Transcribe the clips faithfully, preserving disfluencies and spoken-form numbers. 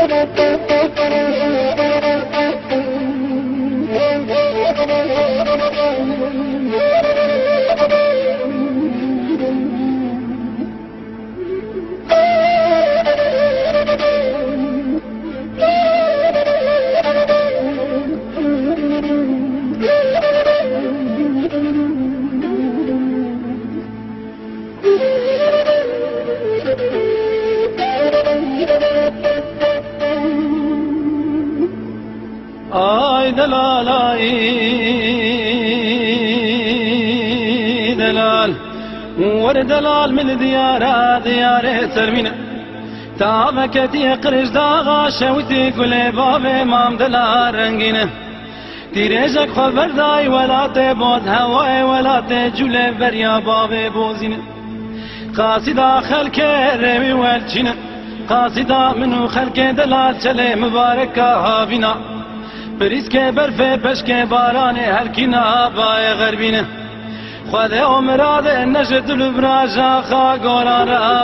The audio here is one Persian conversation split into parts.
Ay delal ay delal ور دلال من ديارة ديارة سرمينة تابكتي قرش داغا شوتي كل باب مام دلال رنگينة تيريجك خبر داي ولا تبود هواي ولا تجول بريا باب بوزينة قاصدا خلق رمي والجنة قاصدا منو خلق دلال چلي مباركة هابينا پریز که برف پشک باران هر کی نابای غربینه خواده امراد نشد لبراجا خا گوران را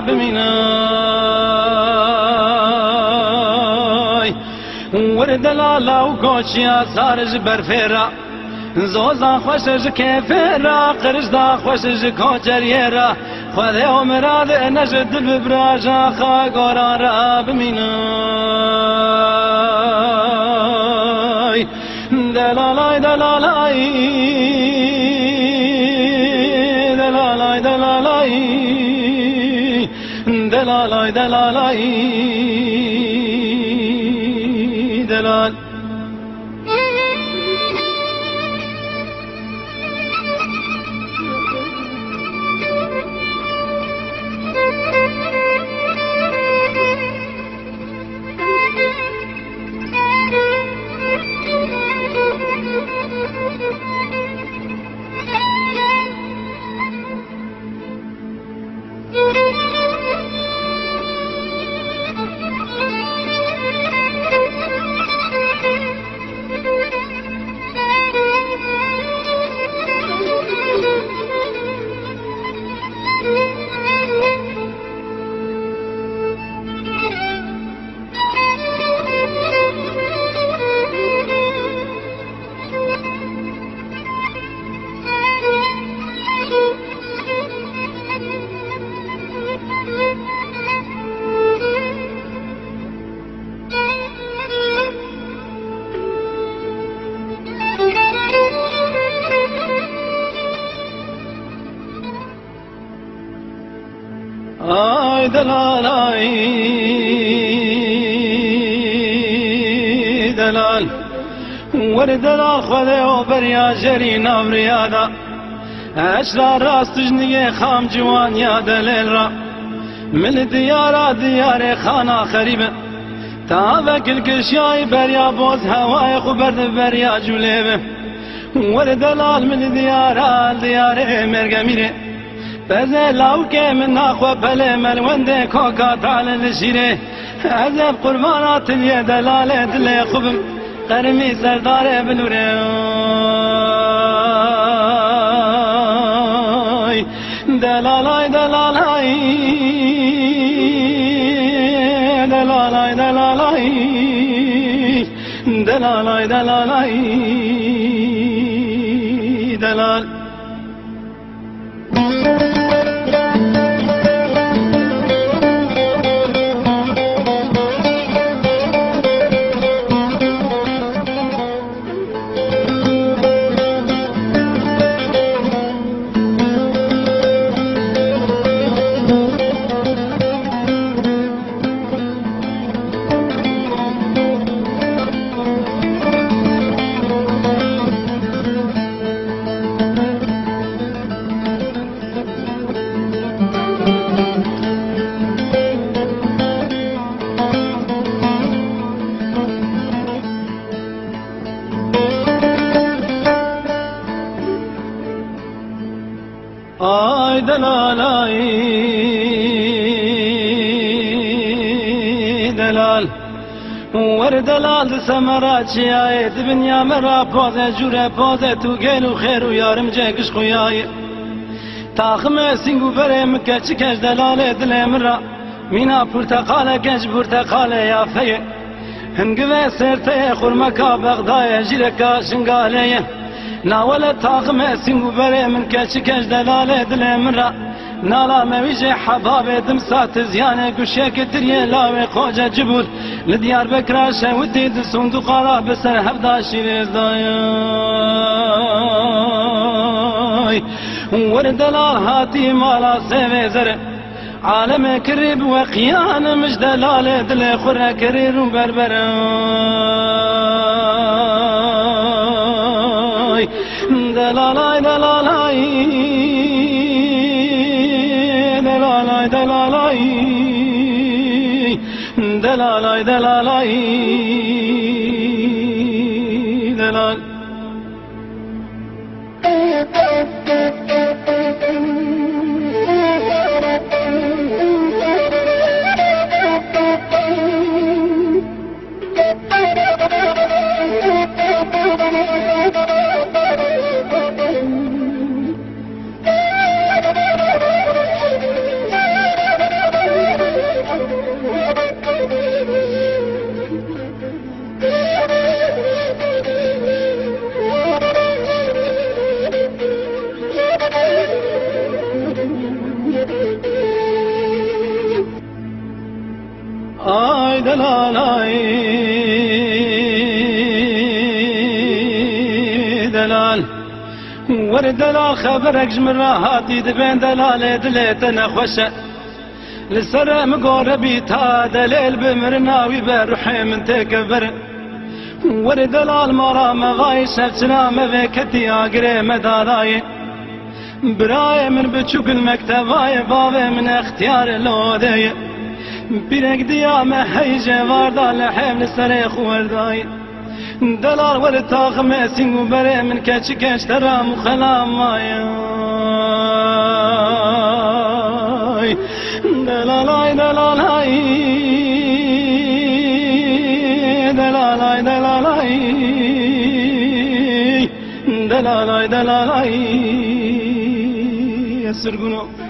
بمینای ور دلالا و کوچیا سارج برف را زوزا خوشش کیف را قرش دا خوشش کوچریه را خواده امراد نشد لبراجا خا گوران را بمینای دلالای دلالای دلالای دلالای دلالای دلالای دلال ay delal ay delal ور دلال خواده و بریا جری نوريادا اشرا راست جنیه خام جوان یا دلیل را من دیارا دیار خانا خریبه تا وکل کشیای بریا بوز هوای خوبرد بریا جولیبه ور دلال من دیارا دیار مرگمیره بزه لاوکه من ناخوه بله ملونده کوکا تعالی لشیره عذب قربانات لیه دلاله دلی خوبم قرمی سرداره بلوره دلالای دلالای دلالای دلالای دلالای دلالای دلال ay delalay delal ور دلال سمراچی آی دنیا مرا پوزه جوره پوزه تو گلو خیر و یارم جگش خویای تاخم سینگو بره مکه چکش دلال دل مرا مینا پرتقال گنج پرتقال یا فیه هنقذ سرتي خرمكا بغدايا جيركا شنقاليا ناولا طاقم سنگو بري من كاشكاش دلالة دل مرا نالا مويجي حبابي دمسات زيانة قشيك تريه لاوي خوجة جبول لديار بكرا شاوتي دل صندوق را بسر هفدا شيريز دايا وردلال هاتي مالا سيفي زر عالم كريب وقيان مش دلال دل خورا كرير وبربر دلالاي دلالاي دلالاي دلالاي دلالاي دلالاي دلال آي دلالاي دلال ورد دلال خبرك جمرة هاتي دبين دلال دليت انا خوشة لسر مقربي تا دليل بمرناوي بروحي من تكبر ورد دلال مرا مغاي شفتنا مذكتي اقري مداراي براي من بتشوك المكتباي بابي من اختيار اللودي بيرك ديامة هيجة واردا لحيم لسريخ ورداي دلال ورتاق ماسين وبري من كاتشكاش ترام وخلام ماي دلالاي دلالاي دلالاي دلالاي دلالاي دلالاي يسرقنو